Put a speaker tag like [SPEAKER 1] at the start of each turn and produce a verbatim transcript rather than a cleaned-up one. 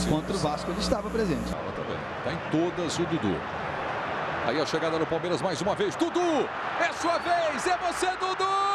[SPEAKER 1] Contra o Vasco ele estava presente.
[SPEAKER 2] Está em todas o Dudu. Aí a chegada do Palmeiras mais uma vez. Dudu! É sua vez! É você, Dudu!